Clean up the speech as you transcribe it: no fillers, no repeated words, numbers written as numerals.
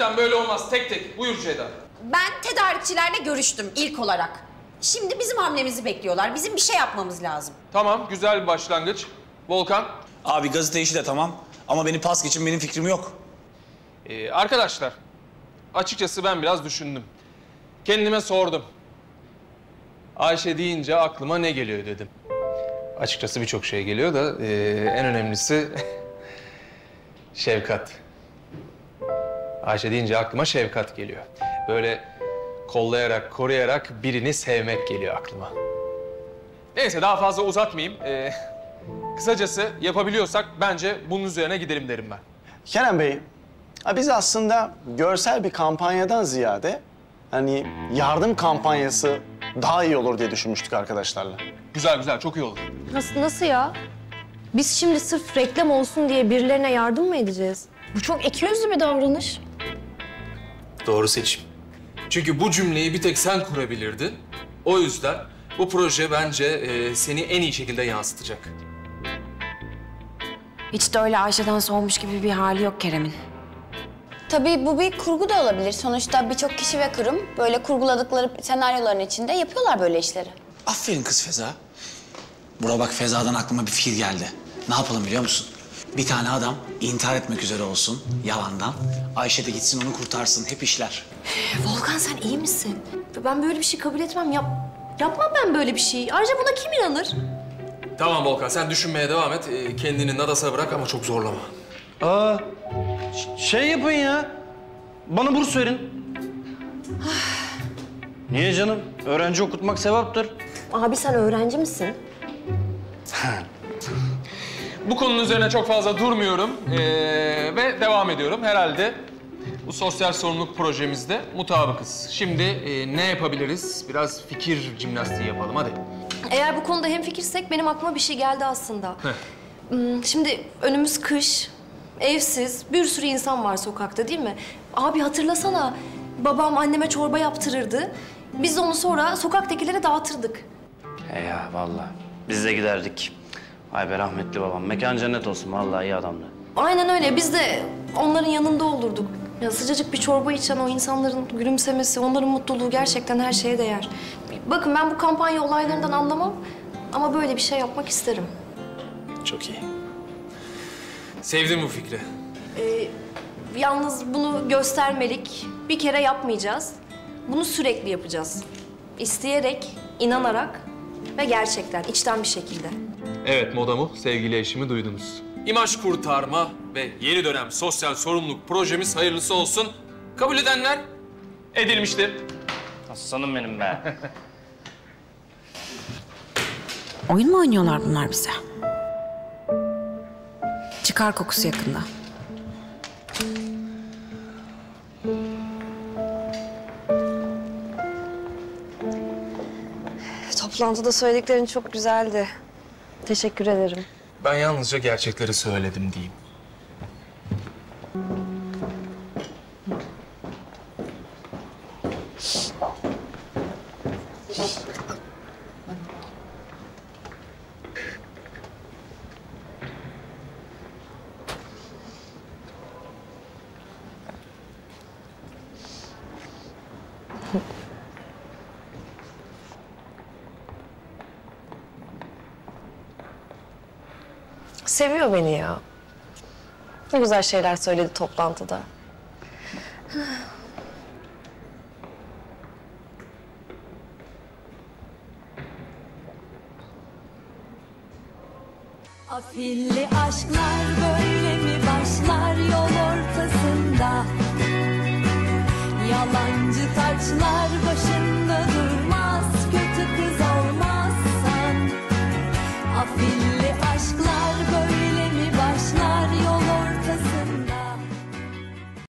lütfen böyle olmaz. Tek tek. Buyur Ceyda. Ben tedarikçilerle görüştüm ilk olarak. Şimdi bizim hamlemizi bekliyorlar. Bizim bir şey yapmamız lazım. Tamam, güzel bir başlangıç. Volkan? Abi gazete işi de tamam ama beni pas geçin, benim fikrim yok. Arkadaşlar, açıkçası ben biraz düşündüm. Kendime sordum. Ayşe deyince aklıma ne geliyor dedim. Açıkçası birçok şey geliyor da en önemlisi Şefkat. Ayşe deyince aklıma Şefkat geliyor. Böyle kollayarak, koruyarak birini sevmek geliyor aklıma. Neyse daha fazla uzatmayayım. Kısacası yapabiliyorsak bence bunun üzerine gidelim derim ben. Kerem Bey, biz aslında görsel bir kampanyadan ziyade hani yardım kampanyası daha iyi olur diye düşünmüştük arkadaşlarla. Güzel güzel, çok iyi oldu. Nasıl ya? Biz şimdi sırf reklam olsun diye birilerine yardım mı edeceğiz? Bu çok ikiyüzlü bir davranış. Doğru seçim. Çünkü bu cümleyi bir tek sen kurabilirdin. O yüzden bu proje bence seni en iyi şekilde yansıtacak. Hiç de öyle Ayşe'den soğumuş gibi bir hali yok Kerem'in. Tabii bu bir kurgu da olabilir. Sonuçta birçok kişi ve kurum böyle kurguladıkları senaryoların içinde yapıyorlar böyle işleri. Aferin kız Feza. Bura bak, Feza'dan aklıma bir fikir geldi. Ne yapalım biliyor musun? Bir tane adam intihar etmek üzere olsun yalandan. Ayşe de gitsin onu kurtarsın, hep işler. Volkan sen iyi misin? Ben böyle bir şey kabul etmem. Yapmam ben böyle bir şey. Ayrıca buna kim inanır? Tamam Volkan, sen düşünmeye devam et. Kendini Nadas'a bırak ama çok zorlama. Şey yapın ya. Bana burs verin. Niye canım? Öğrenci okutmak sevaptır. Abi sen öğrenci misin? Bu konunun üzerine çok fazla durmuyorum ve devam ediyorum. Herhalde bu sosyal sorumluluk projemizde mutabıkız. Şimdi ne yapabiliriz? Biraz fikir jimnastiği yapalım, hadi. Eğer bu konuda hemfikirsek benim aklıma bir şey geldi aslında. Şimdi önümüz kış, evsiz, bir sürü insan var sokakta değil mi? Abi hatırlasana, babam anneme çorba yaptırırdı. Biz de onu sonra sokaktakilere dağıtırdık. Ya vallahi biz de giderdik. Ay be rahmetli babam. Mekan cennet olsun. Vallahi iyi adamdı. Aynen öyle. Biz de onların yanında olurduk. Ya sıcacık bir çorba içen o insanların gülümsemesi, onların mutluluğu gerçekten her şeye değer. Bakın ben bu kampanya olaylarından anlamam ama böyle bir şey yapmak isterim. Çok iyi. Sevdim bu fikri. Yalnız bunu göstermelik, bir kere yapmayacağız. Bunu sürekli yapacağız. İsteyerek, inanarak ve gerçekten içten bir şekilde. Evet Modamu, sevgili eşimi duydunuz. İmaj kurtarma ve yeni dönem sosyal sorumluluk projemiz hayırlısı olsun. Kabul edenler edilmiştir. Aslanım benim be. Oyun mu oynuyorlar bunlar bize? Çıkar kokusu yakında. Toplantıda söylediklerin çok güzeldi. Teşekkür ederim. Ben yalnızca gerçekleri söyledim diyeyim. Seviyor beni ya. Ne güzel şeyler söyledi toplantıda. Afilli aşklar böyle mi başlar yol ortasında? Yalancı taçlar